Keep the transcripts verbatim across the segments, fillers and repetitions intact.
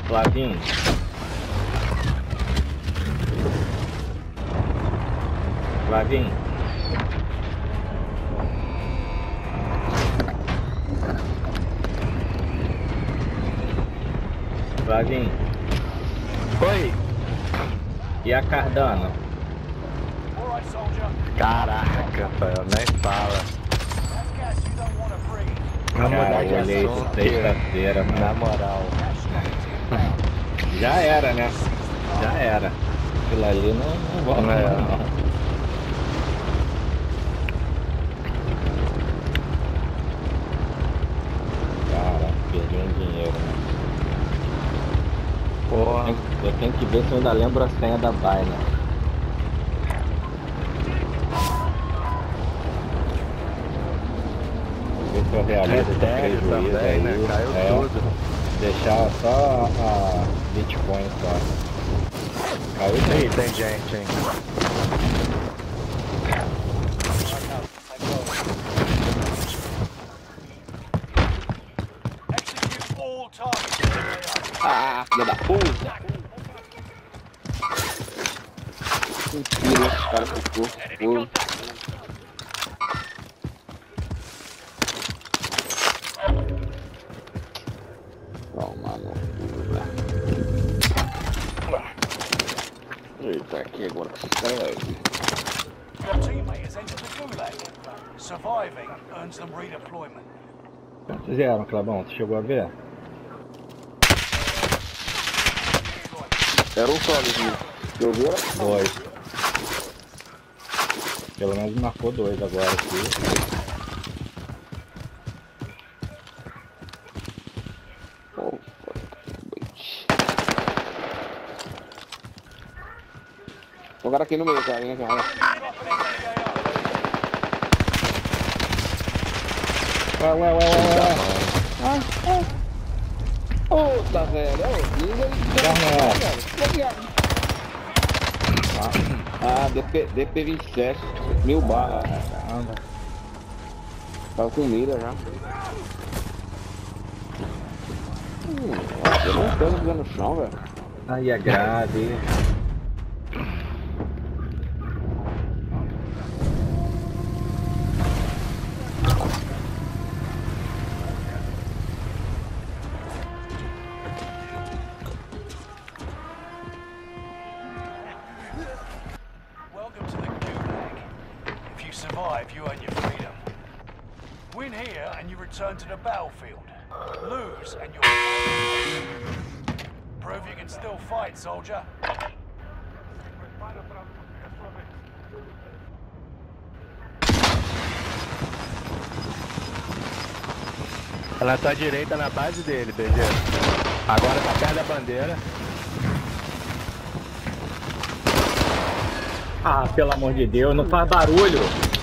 Flavinho. Flavinho. Flavinho. Oi. E a Cardano? Caraca, pai, nem fala. Vamos Cara, mudar de eu olhei isso assunto, sexta-feira, mano. na moral. Já era, né? Já era. Aquilo ali não, não volta Não é. mais, não. Cara, perdi um dinheiro, né? Porra. Eu tenho que ver se eu ainda lembro a senha da Binance. Ver se eu realizo esse Ethereum prejuízo também, aí. né? Caiu É, tudo. deixar só a Bitcoin só. Caiu Ih, tudo. tem gente, hein? Ah, filha da puta! Mentira, esse cara ficou fogo. Toma no cu, velho. Eita, aqui agora que esse cara vai vir. Your teammate has entered the gulag. Surviving earns them redeployment. Quantos fizeram, Clebão? Você chegou a ver? Era um só, Luizinho. Eu vi, era Dois. Pelo menos marcou dois agora aqui. Oh, o cara aqui no meio, cara, né, cara? Ué, ué, ué, ué, ué. Ah, ah. Puta, velho, é horrível. Ah, D P, D P vinte e sete, mil barras. Caramba. Tava com mira já. Hum, nossa, eu não tô pisando no chão, velho. Aí é grave. Welcome to the gulag. If you survive, you earn your freedom. Win here and you return to the battlefield. Lose and you're... Prove you can still fight, soldier. Ela tá à direita na base dele, B G. Agora tá perto da bandeira. Ah, pelo amor de Deus, não faz barulho.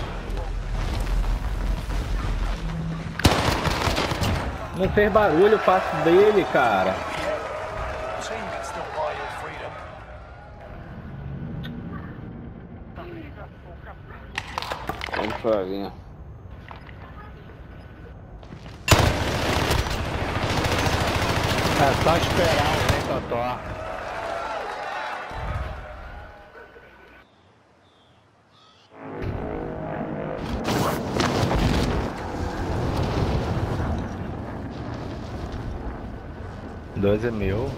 Não fez barulho o passo dele, cara. Your team can still buy your freedom. Vamos devagarzinho. É só esperar, né, Totó? Doze mil.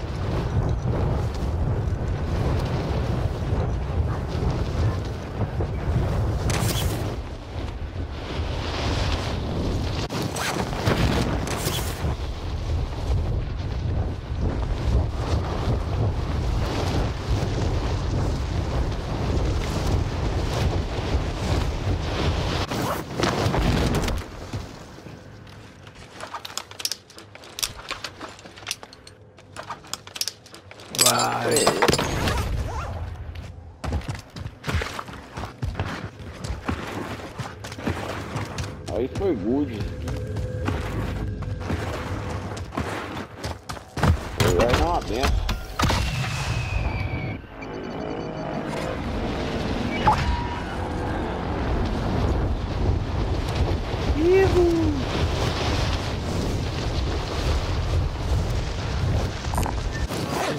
Vai. Aí foi good. Vai dar uma benção.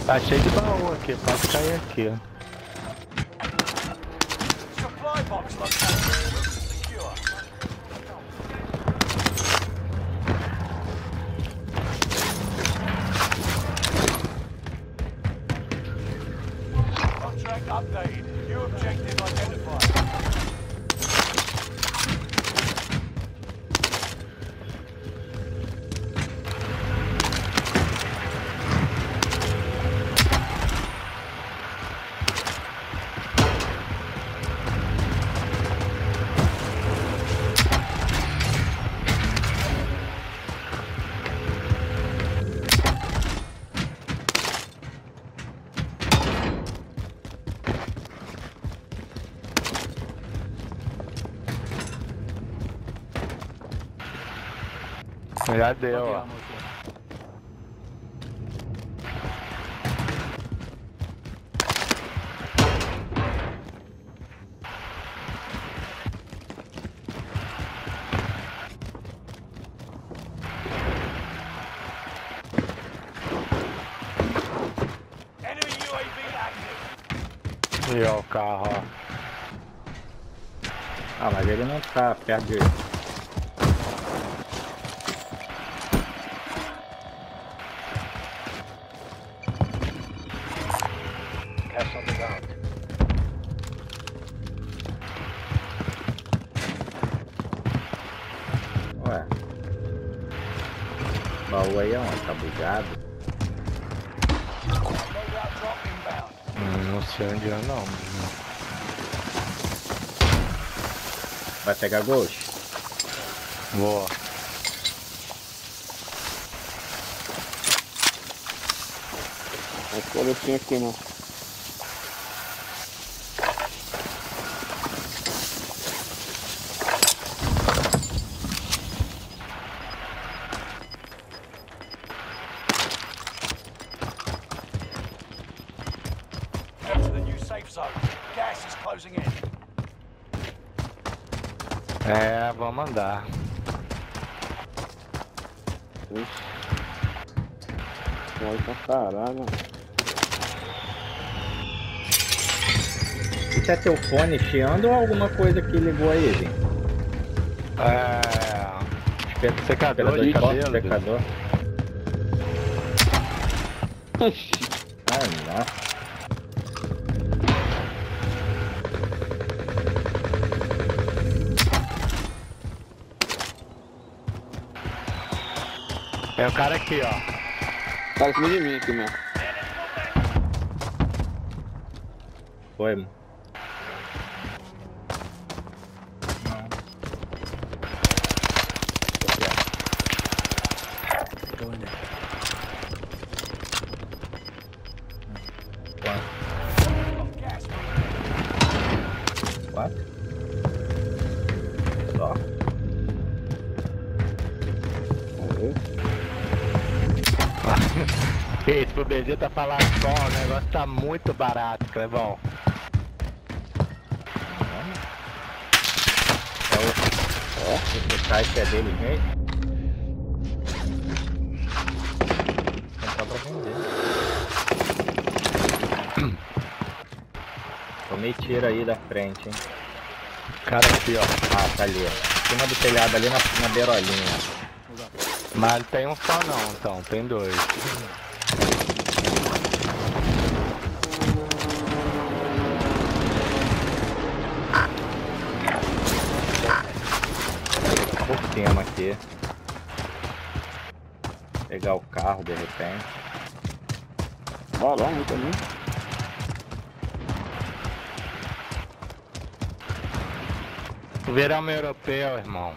Tá cheio de baú aqui, pode cair aqui, ó. Supply box located. Secure. Contract updated. New objective identified. Já deu, ó. Enemy U A V active. E ó o carro, ó. Ah, mas ele não tá perto de... Ué. O baú aí é onde? Tá bugado? Loadout drop inbound. Hum, não sei onde é não. Vai pegar Ghost? Vou. Mas olha assim aqui, não. Get to the new safe zone. Gas is closing in. É, vamos andar. Ixi. Vai pra caralho. Isso é teu fone chiando ou alguma coisa que ligou aí, gente? É... Secador de Secador de copo, cabelo. secador. Ai, nossa. É o cara aqui, ó. Tá em cima de mim aqui, meu. Foi, mano. Gas Quatro? Só? Esse pro Vegeta falar só, o negócio tá muito barato, Clebão. Ó, esse site é dele, gente. Comprar pra vender. Tomei tiro aí da frente, hein. Cara aqui, ó. Ah, tá ali, ó. Em cima do telhado ali na, na beirolinha. Mas não tem um só não, então, tem dois. Por cima aqui. Pegar o carro de repente. Olha lá, um também. Verão europeu, irmão.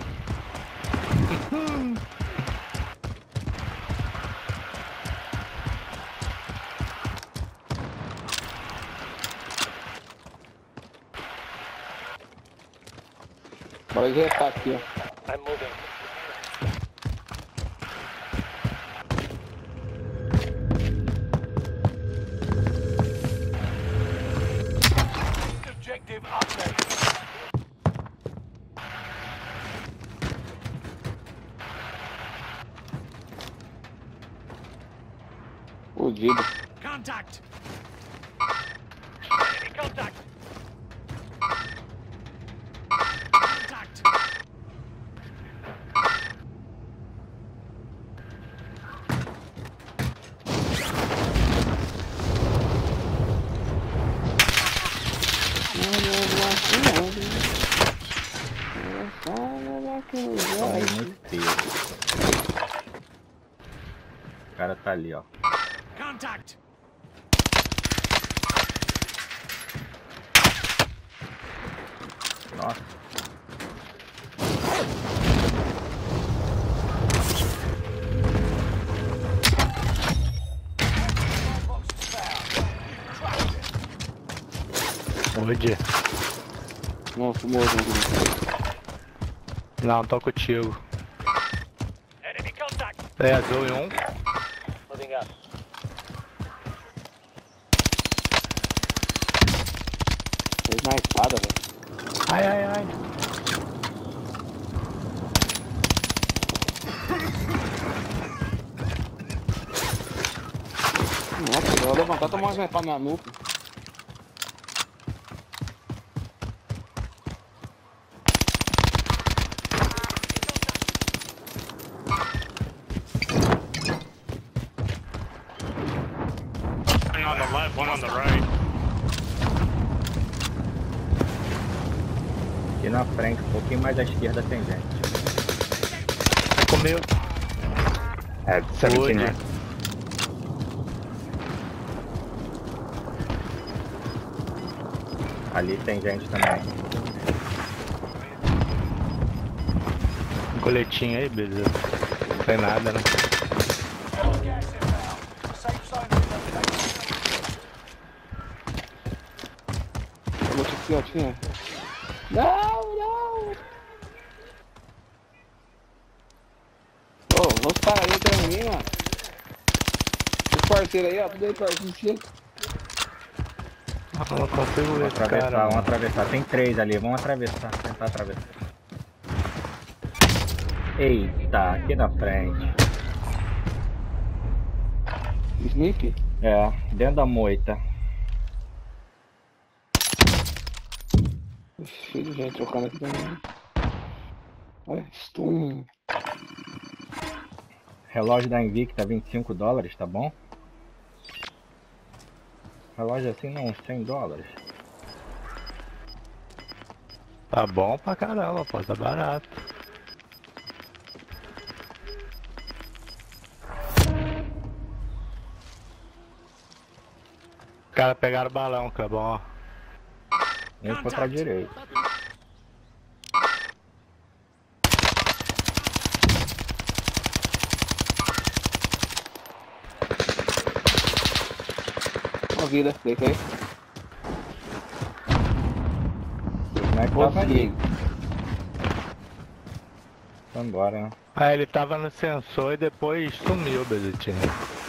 Bora retar aqui, ó. I'm moving. objective updated. Fudido. Contact Contact! Enemy contact! Contact! Tomei muito tiro. O cara tá ali, ó. Contact! Nossa. Hoje. Nossa, morreu. Não, tô contigo. Enemy contact! É, azul em um. Moving up. Fez mais espada, velho. Ai, ai, ai. Nossa, eu vou levantar e tomar uma espada na nuca. On the left, one on the right. Aqui na frente, um pouquinho mais à esquerda tem gente. Comeu. É, Hoje. né? Ali tem gente também. Um coletinho aí, beleza. Não tem nada, né? Gas inbound. Safe zone relocated. Eu vou te aqui, ó, tinha. Não, não! Ô, os caras aí atrás de mim, mano. Os parceiros aí, ó, tudo aí perto de si. Eu não consigo ver Vamos esse atravessar, cara. vamos mano. atravessar. Tem três ali, vamos atravessar, tentar atravessar. Eita, aqui na frente. Sneak? É, dentro da moita. Cheio de gente trocando aqui também. Olha, stun. Relógio da Invicta, vinte e cinco dólares, tá bom? Relógio assim não, cem dólares. Tá bom pra caramba, pô, tá barato. Os caras pegaram o balão, que é bom, ó. Um foi pra direita. Uma vida, deitei. Como é que tava ali? Consegui. Foi embora, né? Aí ele tava no sensor e depois sumiu, Bezetinho.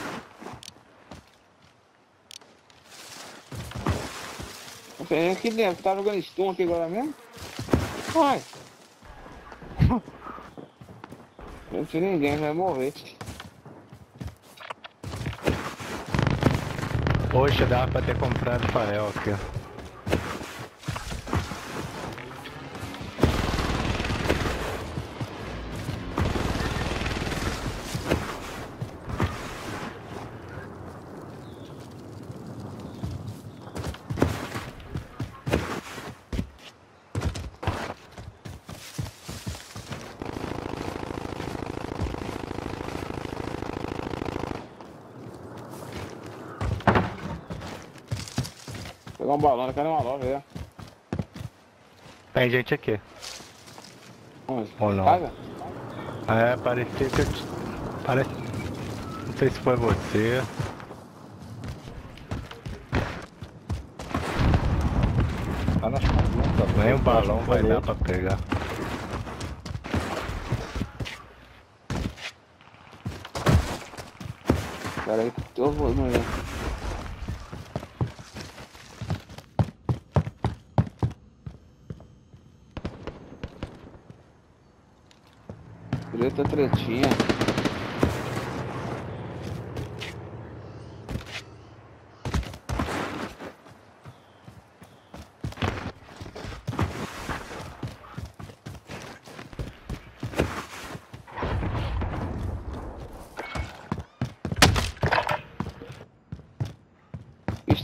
Tem aqui dentro, tá jogando stun aqui agora mesmo? Vai! Não tinha ninguém, vai morrer. Poxa, dava pra ter comprado Fael aqui, ó. Pegar um balão, quero uma loja aí. Tem gente aqui. Onde? Ou não? Casa? É, parecia que eu te... Parece... Não sei se foi você. Tá nas casinhas, Nem o balão vai dar pra pegar. Pera aí, eu vou, não é. Treta, tretinha.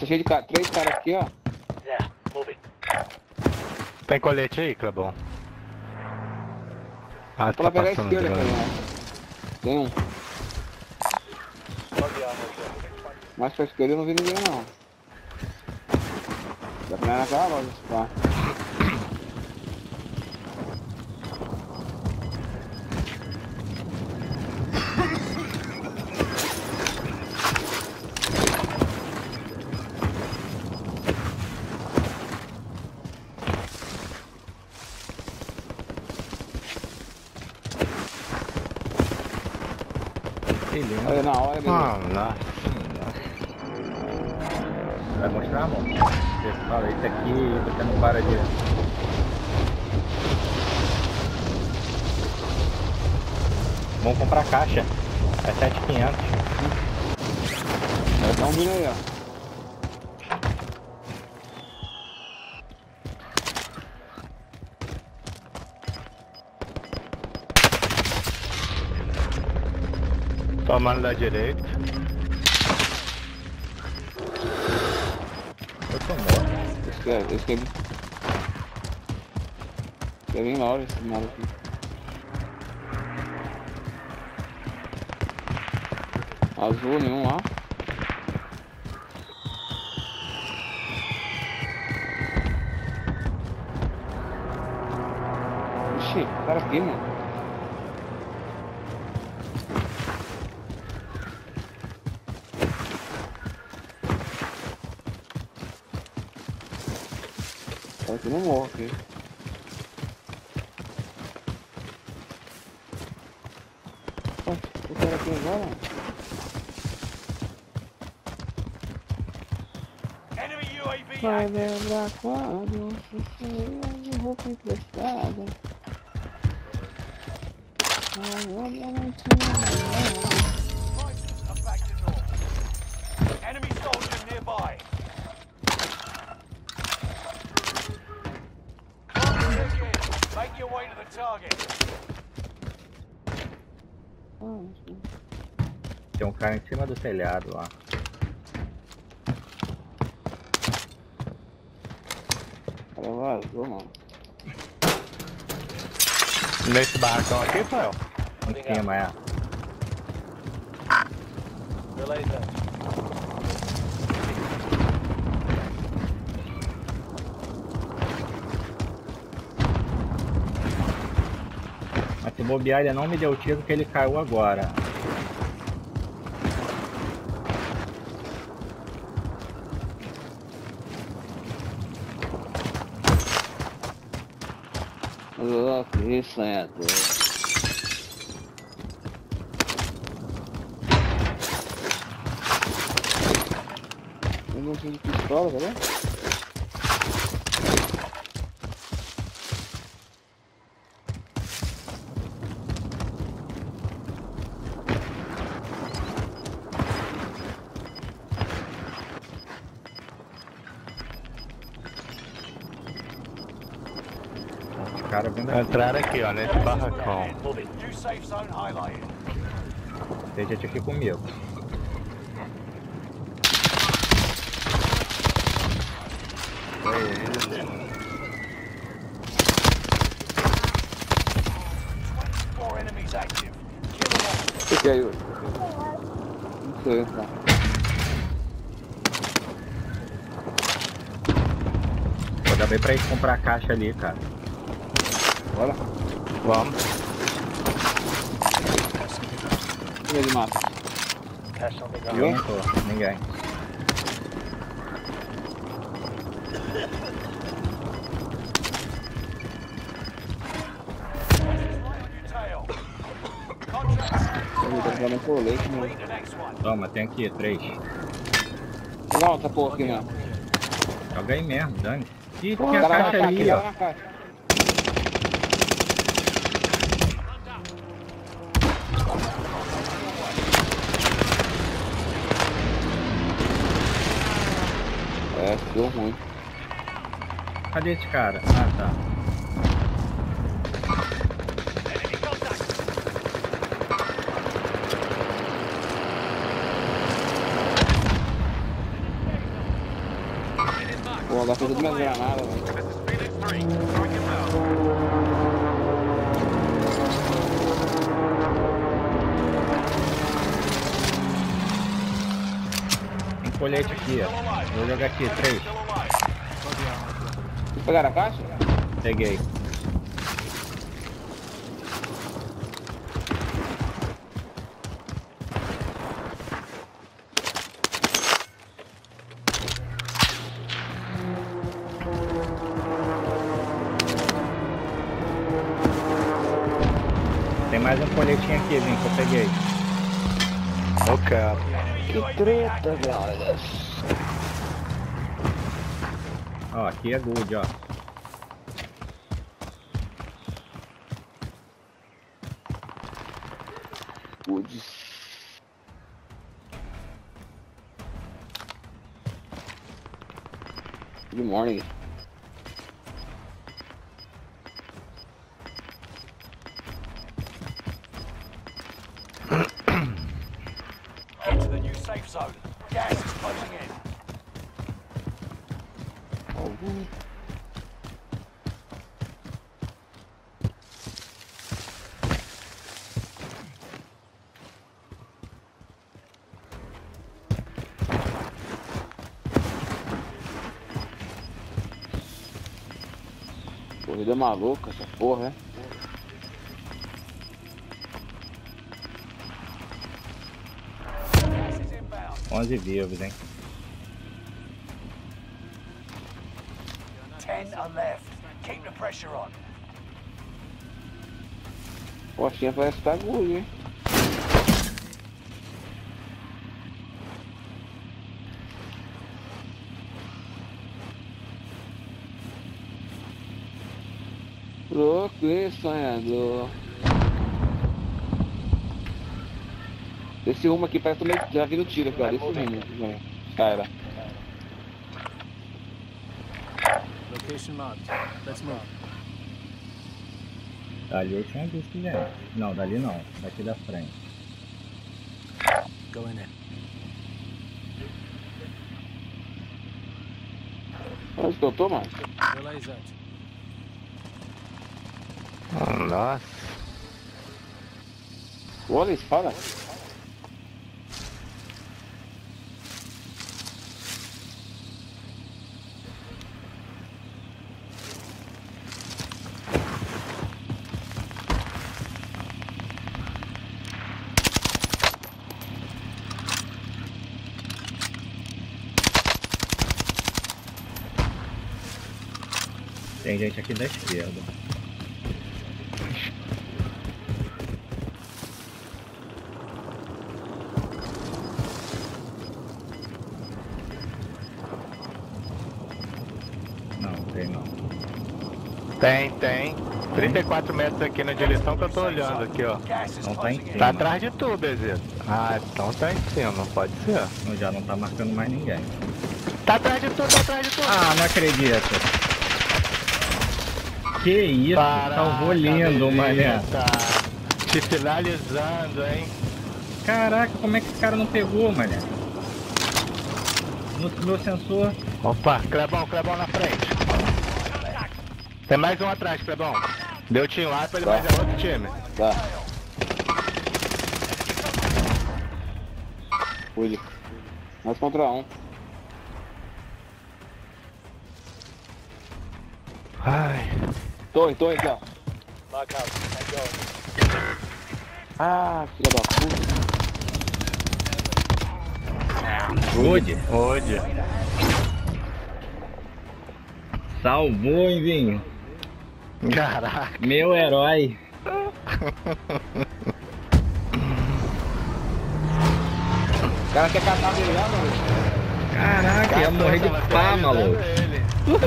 Tá cheio de cara, três caras aqui, ó. Yeah, move it. Tem colete aí, Clebão? Ah, Pra tá pegar a passando esquerda, de cara. lá. Tem um. Mais pra esquerda eu não vi ninguém não. Dá pra ir naquela loja, tá? Que lindo. Olha na hora, beleza. Ah, lá. Vai mostrar, amor? Você fala isso aqui e você não para de... Vamos comprar caixa. É sete mil e quinhentos. Dá um vindo aí, ó. Tomando da direita. Eu tô morto. Esse quer, esse quer vir. Quer vir na hora esse maluco aqui. Azul, nenhum lá. Ixi, o cara aqui, mano. O cara aqui não morre aqui. Ué, o cara aqui agora, mano. Enemy U A V Vai active. lembrar quando você saiu de roupa emprestada. Ai, olha, não tinha nada. Prices are back to normal. Enemy soldier nearby. Clock ticking. Make your way to the target. Tem um cara em cima do telhado lá. O cara vazou, mano. Nesse barracão aqui, Rafael? Em cima, é. Relay that. Mas se bobear, ele não me deu tiro porque ele caiu agora. Oh, que sonhador. Eu não tenho de pistola, tá vendo? Os caras vindo aqui. Entraram aqui, ó, nesse barracão. Move it. New safe zone highlighted. Tem gente aqui comigo. Four enemies active. Kill them all. O que que é, Yuri? Não sei, tá. Vou dar bem pra eles comprar a caixa ali, cara. Bora. Vamos. Quem é de mata? Cash on the Eu Ninguém? não tô, ninguém. tail. Contracts. Ele tá jogando colete, mano. Complete the next one. Toma, tem aqui, três. Não, essa porra aqui mesmo. Joga aí mesmo, dane. Ih, Porra, tem a cara na caixa caixa, ali, cara ó. na caixa. É, deu ruim. Cadê esse cara? Ah, tá. Enemy contact. Ó, gastei tudo minhas granadas, velho. This is Phoenix three. Going inbound. Tem colete aqui, ó. Vou jogar aqui, três. Vocês pegaram a caixa? Peguei. Tem mais um coletinho aqui, Vim, que eu peguei. Ok. Que treta, galera. Ó, aqui é good, ó. Good. Good morning. Get to the new safe zone. Gas is closing in. Oh, good. Corrida maluca essa porra, né? Gas is inbound. onze vivos, hein? Ten are left. Keep the pressure on. Postinha parece que tá good, hein? Louco, hein, sonhador. Esse rumo aqui parece também. Já vi no tiro aqui, ó. Desse rumo, velho. Cara. Location marked. Let's move. Dali eu tinha visto gente. Não, dali não. Daqui da frente. Go in there. Onde que eu tô, mano? Relay that. Nossa. Olha isso, fala. Tem gente aqui da esquerda. Não, tem não. Tem, tem. trinta e quatro metros aqui na direção que eu tô olhando aqui, ó. Gas is Não tá em closing in. cima. Tá atrás de tu, Bezerra. Ah, então tá em cima, não pode ser. Não, já não tá marcando mais ninguém. Tá atrás de tu, tá atrás de tu. Ah, não acredito. Que isso, salvou lindo, mané. Tá te finalizando, hein? Caraca, como é que esse cara não pegou, mané? No meu sensor. Opa, Clebão, Clebão na frente. Tem mais um atrás, Clebão. Deu team lá pra ele, Tá. mais é outro time. Tá. Cuide. Nós contra um. Ai. Torre, torre aqui, ó. Ah, filha da puta. Good. Hoje. Salvou, hein, Vinho? Caraca. Meu herói. O cara quer catar ele lá, mano. Caraca, ia morrer de pá, maluco. Ele.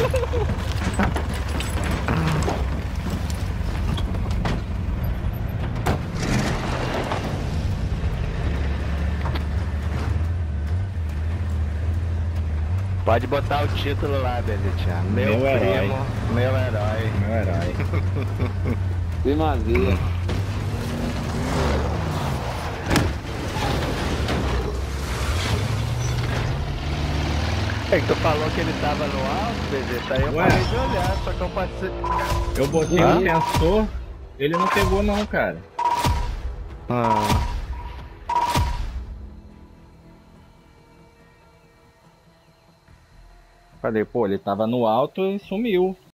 Pode botar o título lá, Beletinha. Meu, Meu primo, herói. meu herói. Meu herói. Primazia. É que tu falou que ele tava no alto, Vegeta, aí eu Ué? parei de olhar, só que eu passei... Eu botei Hã? o sensor, ele não pegou não, cara. Ah. Falei, pô, ele tava no alto e sumiu.